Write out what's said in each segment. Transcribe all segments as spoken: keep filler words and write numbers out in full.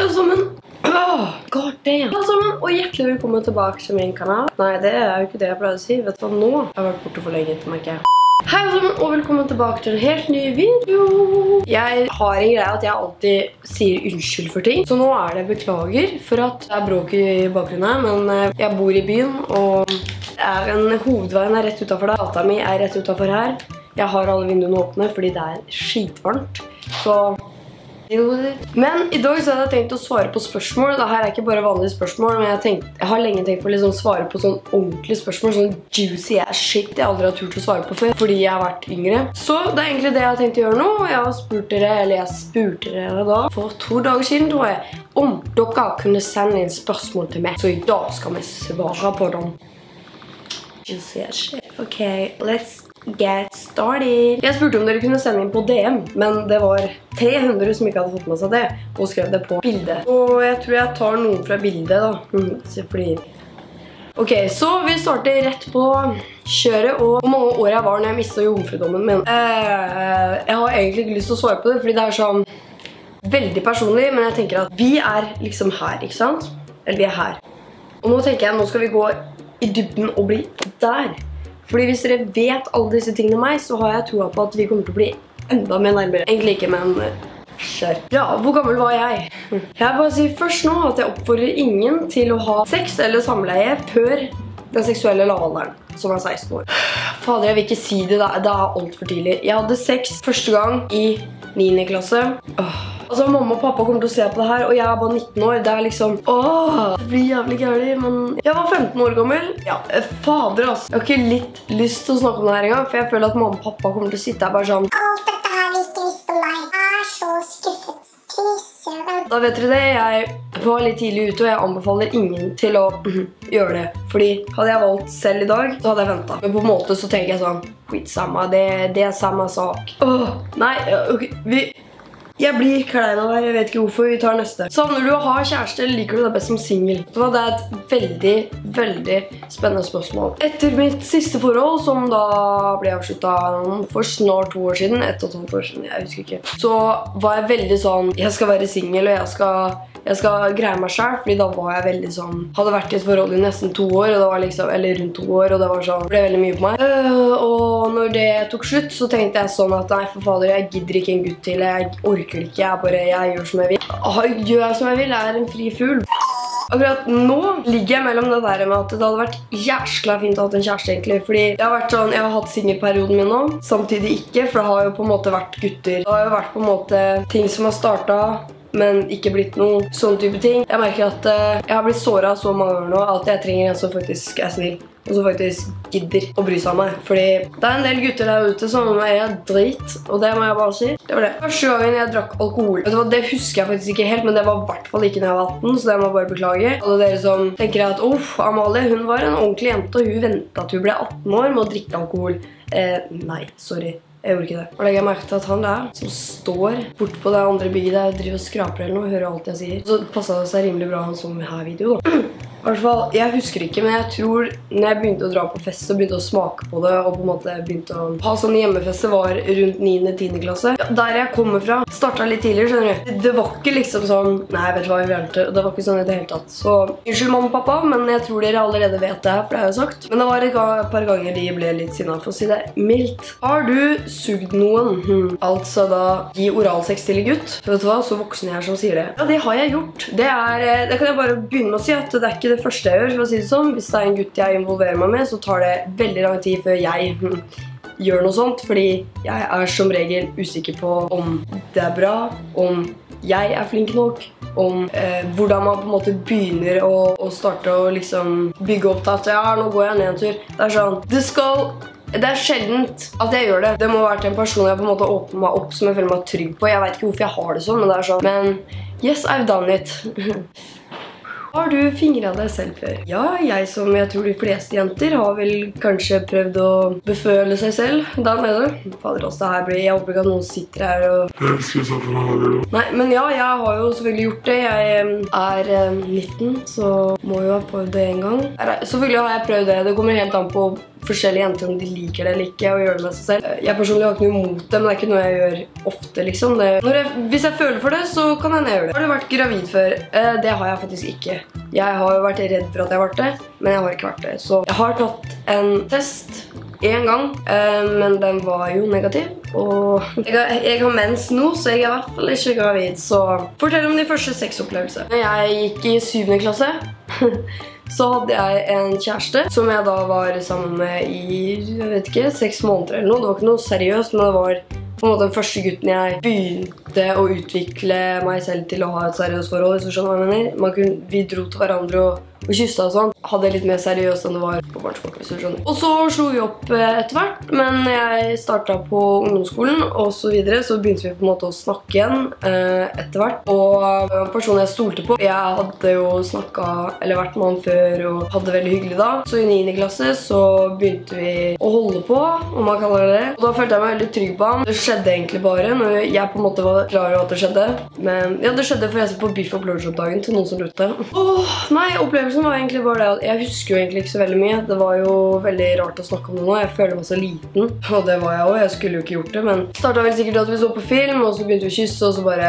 alle sammen! Oh, god damn! Hei alle sammen, og hjertelig velkommen tilbake til min kanal. Nei, det er jo ikke det jeg pleier å si. Vet du hva, nå har jeg vært borte for lenge, merker jeg. Hei alle sammen, og velkommen tilbake til en helt ny video. Jeg har en greie at jeg alltid sier unnskyld for ting. Så nå er det beklager for at det er bråk i bakgrunnen, men jeg bor i byen, og det er en hovedveien er rett utenfor der. Gata mi er rett utenfor her. Jeg har alle vinduene åpne fordi det er skitvarmt. Så... Men i dag så hadde jeg tenkt å svare på spørsmål. Dette er ikke bare vanlige spørsmål, men jeg, tenkt, jeg har lenge tenkt på å liksom svare på sånn ordentlige spørsmål, sånn juicy ass shit jeg aldri har turt å svare på før, fordi jeg har vært yngre. Så det er egentlig det jeg har tenkt å gjøre nå, og jeg har spurt dere, eller jeg spurte dere da, for to dager siden tror jeg, om dere kunne sende inn spørsmål til meg. Så i dag skal vi svare på dem. Juicy ass shit. Ok, let's get started. Jeg spurte om dere kunne sende inn på D M, men det var tre hundre som ikke hadde fått med seg det, og skrev det på bildet. Og jeg tror jeg tar noen fra bildet da, fordi... Ok, så vi starter rett på kjøret, og hvor mange år jeg var når jeg mistet jomfrudommen min. Eh, jeg har egentlig ikke lyst til å svare på det, fordi det er sånn veldig personlig, men jeg tenker at vi er liksom her, ikke sant? Eller vi er her. Og nå tenker jeg, nå skal vi gå i dybden og bli der. Fordi hvis dere vet alle disse tingene om meg, så har jeg troa på at vi kommer til å bli enda mer nærmere. Egentlig ikke, men kjør. Ja, hvor gammel var jeg? Jeg bare sier først nå at jeg oppfordrer ingen til å ha sex eller samleie før den seksuelle lavalderen, som er seksten år. Fader, jeg vil ikke si det, det er alt for tidlig. Jeg hadde sex første gang i niende klasse. Åh. Altså, mamma og pappa kommer til å se på det her, og jeg er bare nitten år. Det er liksom, åh, det blir jævlig gærlig, men... Jeg var femten år gammel. Ja, fader, altså. Jeg har ikke litt lyst til å snakke om det her en gang, for jeg føler at mamma og pappa kommer til å sitte her bare sånn... Alt dette her vi ikke visste om meg. Jeg er så skuffet. Da vet dere det, jeg var litt tidlig ute, og jeg anbefaler ingen til å gjøre det. Fordi hadde jeg valgt selv i dag, så hadde jeg ventet. Men på en måte så tenker jeg sånn, skitsamma, det, det er samme sak. Åh, nei, ok, vi... Jeg blir klein av her, jeg vet ikke hvorfor. Vi tar neste. Savner du å ha kjæreste, eller liker du det best som single? Det er et veldig, veldig spennende spørsmål. Etter mitt siste forhold, som da ble avsluttet for snart to år siden, ett og et halvt år siden, jeg husker ikke, så var jeg veldig sånn, jeg skal være single, og jeg skal, jeg skal greie meg selv, fordi da var jeg veldig sånn, hadde vært i et forhold i nesten to år, og det var liksom, eller rundt to år, og det var sånn, det ble veldig mye på meg. Uh, og når det tok slutt, så tenkte jeg sånn at nei, for fader, jeg gidder ikke en gutt til, jeg orker ikke, jeg bare, jeg gjør som jeg vil. Gjør jeg som jeg vil, jeg er en fri fugl. Akkurat nå ligger jeg mellom det der med at det hadde vært jæskla fint å ha en kjæreste egentlig, fordi jeg har vært sånn, jeg har hatt singelperioden min nå, samtidig ikke, for det har jo på en måte vært gutter. Det har jo vært på en måte ting som har startet, men ikke blitt noen sånn type ting. Jeg merker at uh, jeg har blitt såret så mange år nå, at jeg trenger en som faktisk er snill, og som faktisk gidder å bry seg om meg. Fordi det er en del gutter der ute som er drit, og det må jeg bare si. Det var det. Første gangen jeg drakk alkohol, vet du hva, det husker jeg faktisk ikke helt, men det var i hvert fall ikke når jeg var atten, så det må jeg bare beklage. Alle dere som tenker at, uff, Amalie, hun var en ordentlig jente, og hun ventet at hun ble atten år med å drikke alkohol. Eh, nei, sorry. Jeg gjorde ikke det. Og legger jeg merke til at han der, som står bort på det andre bygget der, driver og skraper eller noe, hører alt jeg sier. Så passet det seg rimelig bra han som her video da. I hvert fall, jeg husker ikke, men jeg tror når jeg begynte å dra på fest og begynte å smake på det, og på en måte begynte å ha sånne hjemmefester, var rundt niende tiende klasse. Ja, der jeg kommer fra, startet litt tidligere, skjønner du. Det var ikke liksom sånn, nei, vet du hva jeg vente, det var ikke sånn i det hele tatt. Så, unnskyld mamma og pappa, men jeg tror dere allerede vet det her, for det har jeg sagt. Men det var et par ganger de ble litt sinnet, for å si det mildt. Har du sugd noen? Hmm. Altså da, gi oralsex til en gutt. Vet du hva, så voksen jeg er som sier det. Ja, det har jeg gjort. Det er, det kan jeg bare begynne med å si, at det er ikke det første jeg gjør, for å si det sånn. Hvis det er en gutt jeg involverer meg med, så tar det veldig lang tid før jeg hm, gjør noe sånt, fordi jeg er som regel usikker på om det er bra, om jeg er flink nok, om eh, hvordan man på en måte begynner å, å starte å liksom bygge opp til at ja, nå går jeg ned en tur. Det er sånn, det skal... Det er sjeldent at jeg gjør det. Det må være til en person jeg på en måte åpner meg opp som jeg føler meg trygg på. Jeg vet ikke hvorfor jeg har det sånn, men det er sånn. Men yes, I've done it. Har du fingret deg selv før? Ja, jeg som jeg tror de fleste jenter har vel kanskje prøvd å beføle seg selv der nede. Fader også, det her blir... Jeg håper ikke at noen sitter her og... Jeg elsker sånn for meg. Nei, men ja, jeg har jo selvfølgelig gjort det. Jeg er nitten, så må jo ha prøvd det en gang. Selvfølgelig har jeg prøvd det. Det kommer helt an på forskjellige jenter om de liker det eller ikke, og gjør det med seg selv. Jeg personlig har ikke noe imot det, men det er ikke noe jeg gjør ofte, liksom. Det, når jeg, hvis jeg føler for det, så kan jeg gjøre det. Har du vært gravid før? Eh, det har jeg faktisk ikke. Jeg har jo vært redd for at jeg har vært det, men jeg har ikke vært det. Så jeg har tatt en test en gang, eh, men den var jo negativ. Og jeg har, jeg har mens nå, så jeg er i hvert fall ikke gravid. Så fortell om de første sexopplevelsene. Når jeg gikk i syvende klasse, så hadde jeg en kjæreste som jeg da var sammen med i, jeg vet ikke, seks måneder eller noe. Det var ikke noe seriøst, men det var på en måte den første gutten jeg begynte å utvikle meg selv til å ha et seriøst forhold, hvis du skjønner hva jeg mener. Man kunne, vi dro til hverandre og, og kyssa og sånn. Hadde litt mer seriøst enn det var på barneskolen, hvis du skjønner. Og så slo vi opp etter hvert, men jeg startet på ungdomsskolen og så videre, så begynte vi på en måte å snakke igjen eh, etter hvert. Og personen jeg stolte på, jeg hadde jo snakket, eller vært med han før og hadde veldig hyggelig da. Så i niende klasse så begynte vi å holde på, om man kaller det det. Og da følte jeg meg veldig trygg på ham. Det skjedde egentlig bare når jeg på en måte var klar over at det skjedde. Men ja, det skjedde forresten på Biff og Blowjob-dagen til noen som lurte. Åh, nei, opplevelsen var egentlig bare det. Jeg husker jo egentlig ikke så veldig mye. Det var jo veldig rart å snakke om det nå. Jeg føler meg så liten. Og det var jeg også. Jeg skulle jo ikke gjort det, men startet vel sikkert at vi så på film, og så begynte vi å kysse, og så bare...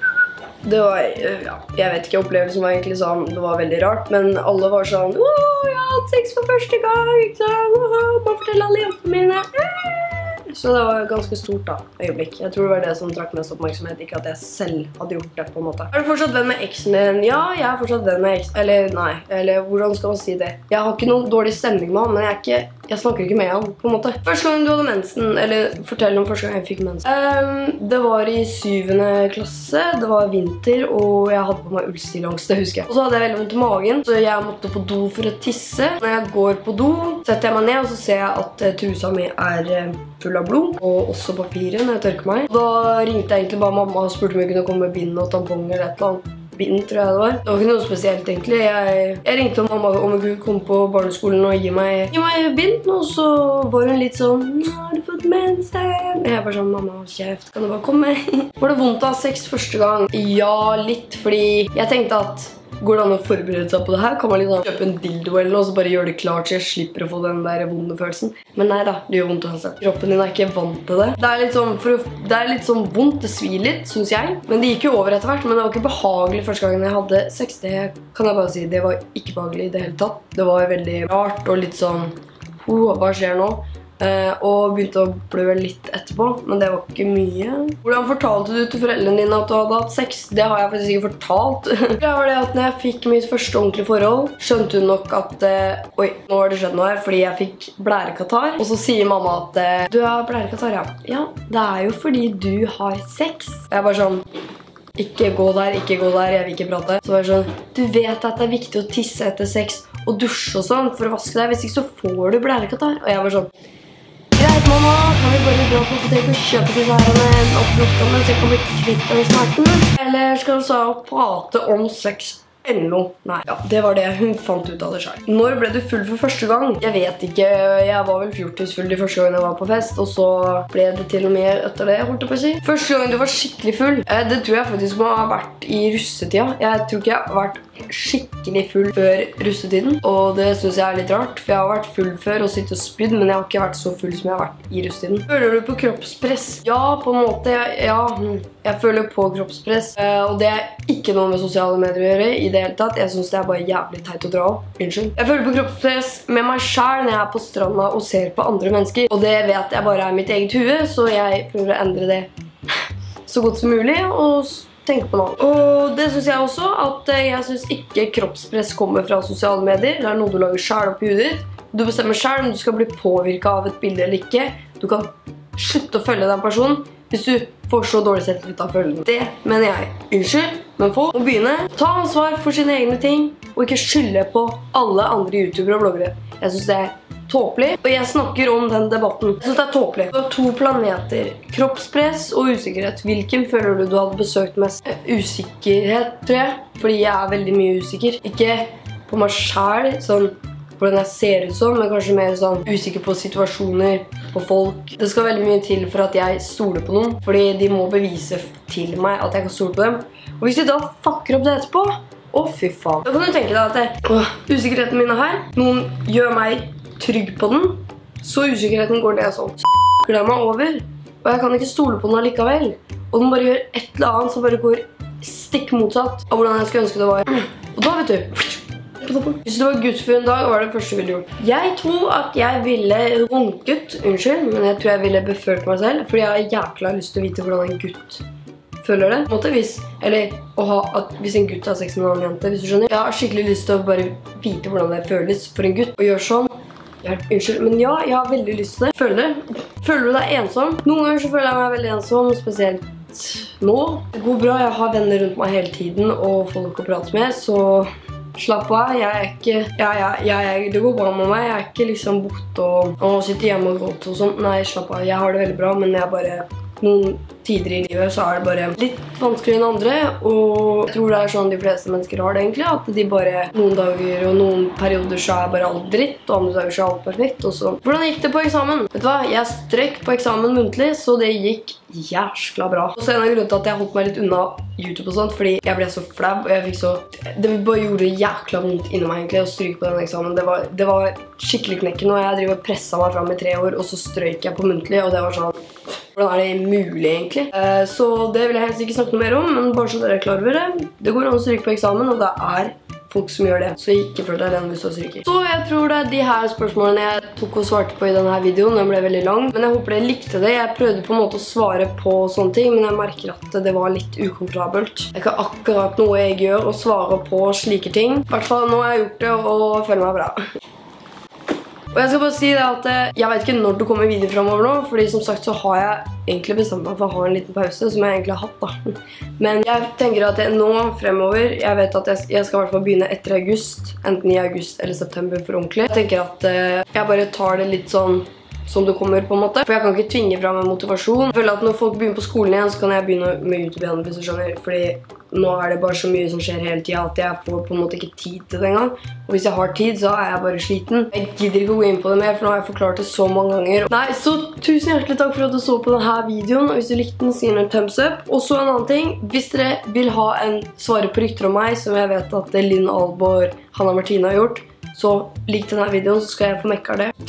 Det var, ja, jeg vet ikke, opplevelsen var egentlig sånn, det var veldig rart, men alle var sånn, åh, jeg har hatt sex for første gang, ikke sant? Åh, bare fortell alle jentene mine. Så det var et ganske stort da, øyeblikk. Jeg tror det var det som trakk mest oppmerksomhet, ikke at jeg selv hadde gjort det på en måte. Er du fortsatt venn med eksen din? Ja, jeg er fortsatt venn med eksen. Eller nei, eller hvordan skal man si det? Jeg har ikke noen dårlig stemning med han, men jeg, er ikke, jeg snakker ikke med han på en måte. Første gang du hadde mensen, eller fortell om første gang jeg fikk mensen. Um, det var i syvende klasse, det var vinter, og jeg hadde på meg ullstillongs, det husker jeg. Og så hadde jeg veldig vondt i magen, så jeg måtte på do for å tisse. Når jeg går på do, setter jeg meg ned, og så ser jeg at uh, trusa mi er uh, full av blod, og også papiret når jeg tørker meg. Da ringte jeg egentlig bare mamma og spurte om jeg kunne komme med bind og tampong eller et eller annet. Bind, tror jeg det var. Det var ikke noe spesielt egentlig. Jeg, jeg ringte mamma om jeg kunne komme på barneskolen og gi meg, gi meg bind, og så var hun litt sånn, nå har du fått mensen. Jeg var sånn, mamma, kjeft, kan du bare komme? Var det vondt å ha sex første gang? Ja, litt, fordi jeg tenkte at går det an å forberede seg på det her? Kan man liksom kjøpe en dildo eller noe, og så bare gjøre det klart så jeg slipper å få den der vonde følelsen? Men nei da, det gjør vondt å ha seg. Kroppen din er ikke vant til det. Det er litt sånn, for å, det er litt sånn vondt, det svir litt, synes jeg. Men det gikk jo over etter hvert, men det var ikke behagelig første gangen jeg hadde sex. Det kan jeg bare si, det var ikke behagelig i det hele tatt. Det var veldig rart og litt sånn, oh, hva skjer nå? Uh, og begynte å blø litt etterpå, men det var ikke mye. Hvordan fortalte du til foreldrene dine at du hadde hatt sex? Det har jeg faktisk ikke fortalt. Det var det at når jeg fikk mitt første ordentlige forhold, skjønte hun nok at uh, oi, nå har det skjedd noe her, fordi jeg fikk blærekatarr. Og så sier mamma at uh, du har blærekatarr, ja. Ja, det er jo fordi du har sex. Og jeg bare sånn, ikke gå der, ikke gå der, jeg vil ikke prate. Så var jeg sånn, du vet at det er viktig å tisse etter sex og dusje og sånn for å vaske deg, hvis ikke så får du blærekatarr. Og jeg var sånn, greit, mamma, kan vi bare dra på apotek og kjøpe disse her med oppluktene, så jeg kan bli kvitt den smerten? Eller skal du så prate om sex eller noe? Nei, ja, det var det hun fant ut av det selv. Når ble du full for første gang? Jeg vet ikke, jeg var vel fjortis full de første gangen jeg var på fest, og så ble det til og med etter det, holdt jeg på å si. Første gang du var skikkelig full, det tror jeg faktisk må ha vært i russetida. Jeg tror ikke jeg har vært skikkelig full før russetiden, og det synes jeg er litt rart, for jeg har vært full før og sittet og spydd, men jeg har ikke vært så full som jeg har vært i russetiden. Føler du på kroppspress? Ja, på en måte, ja, jeg føler på kroppspress, og det er ikke noe med sosiale medier å gjøre i det hele tatt. Jeg synes det er bare jævlig teit å dra opp. Unnskyld. Jeg føler på kroppspress med meg selv når jeg er på stranda og ser på andre mennesker, og det vet jeg bare er mitt eget hue, så jeg prøver å endre det så godt som mulig, og tenke på noe. Og det synes jeg også, at jeg synes ikke kroppspress kommer fra sosiale medier. Det er noe du lager selv opp i hudet ditt. Du bestemmer selv om du skal bli påvirket av et bilde eller ikke. Du kan slutte å følge den personen hvis du får så dårlig selvtillit av følgende. Det mener jeg. Unnskyld, men folk må begynne. Ta ansvar for sine egne ting, og ikke skylde på alle andre youtubere og bloggere. Jeg synes det er tåpelig, og jeg snakker om den debatten. Jeg synes det er tåpelig. Du har to planeter, kroppspress og usikkerhet. Hvilken føler du du hadde besøkt mest? Usikkerhet, tror jeg, fordi jeg er veldig mye usikker. Ikke på meg selv, sånn hvordan jeg ser ut sånn, men kanskje mer sånn usikker på situasjoner, på folk. Det skal veldig mye til for at jeg stoler på noen, fordi de må bevise til meg at jeg kan stole på dem. Og hvis de da fucker opp det etterpå, å fy faen. Da kan du tenke deg at det, å, usikkerheten min er her, noen gjør meg trygg på den, Så usikkerheten går det sånn. Gleder meg over, og jeg kan ikke stole på den allikevel. Og den bare gjør et eller annet som bare går stikk motsatt av hvordan jeg skulle ønske det var. Og da vet du, hvis det var gutt for en dag, var det første jeg ville gjort. Jeg tror at jeg ville runket, unnskyld, men jeg tror jeg ville befølt meg selv, fordi jeg har jækla lyst til å vite hvordan en gutt føler det. På en måte, hvis, eller å ha, at hvis en gutt har sex med en annen jente, hvis du skjønner. Jeg har skikkelig lyst til å bare vite hvordan det føles for en gutt å gjøre sånn. Hjelp, unnskyld, men ja, jeg har veldig lyst til det. Føler det? Føler du deg ensom? Noen ganger så føler jeg meg veldig ensom, spesielt nå. Det går bra, jeg har venner rundt meg hele tiden og folk å prate med, så slapp av. Jeg er ikke, ja, ja, jeg, det går bra med meg. Jeg er ikke liksom borte og, og sitter hjemme og gråter og sånt. Nei, slapp av. Jeg har det veldig bra, men jeg bare, noen tider i livet så er det bare litt vanskeligere enn andre, og jeg tror det er sånn de fleste mennesker har det egentlig, at de bare noen dager og noen perioder så er bare alt dritt, og andre dager så er alt perfekt, og så. Hvordan gikk det på eksamen? Vet du hva? Jeg strøk på eksamen muntlig, så det gikk jæskla bra. Og så en av grunnen til at jeg holdt meg litt unna YouTube og sånt, fordi jeg ble så flau, og jeg fikk så, det bare gjorde jækla vondt inni meg egentlig å stryke på denne eksamen. Det var, det var skikkelig knekken, og jeg driver og presset meg frem i tre år, og så strøk jeg på muntlig, og det var sånn, hvordan er det mulig egentlig? Uh, så det vil jeg helst ikke snakke noe mer om, men bare så dere er klar over det. Det går an å stryke på eksamen, og det er folk som gjør det. Så ikke følg deg den hvis du stryker. Så jeg tror det er de her spørsmålene jeg tok og svarte på i denne videoen. Den ble veldig lang, men jeg håper dere likte det. Jeg prøvde på en måte å svare på sånne ting, men jeg merker at det var litt ukomfortabelt. Det er ikke akkurat noe jeg gjør å svare på slike ting. I hvert fall nå har jeg gjort det, og føler meg bra. Og jeg skal bare si det at jeg vet ikke når det kommer video fremover nå, fordi som sagt så har jeg egentlig bestemt meg for å ha en liten pause, som jeg egentlig har hatt da. Men jeg tenker at jeg nå fremover, jeg vet at jeg, jeg skal i hvert fall begynne etter august, enten i august eller september for ordentlig. Jeg tenker at uh, jeg bare tar det litt sånn som det kommer på en måte. For jeg kan ikke tvinge fra meg motivasjon. Jeg føler at når folk begynner på skolen igjen, så kan jeg begynne med YouTube igjen, hvis du skjønner. Fordi nå er det bare så mye som skjer hele tiden at jeg får på en måte ikke tid til det engang. Og hvis jeg har tid, så er jeg bare sliten. Jeg gidder ikke å gå inn på det mer, for nå har jeg forklart det så mange ganger. Nei, så tusen hjertelig takk for at du så på denne videoen. Og hvis du likte den, så gi den en thumbs up. Og så en annen ting, hvis dere vil ha en svare på rykter om meg, som jeg vet at Linn Alborg, Hanna Martine har gjort, så lik denne videoen, så skal jeg få mekka det.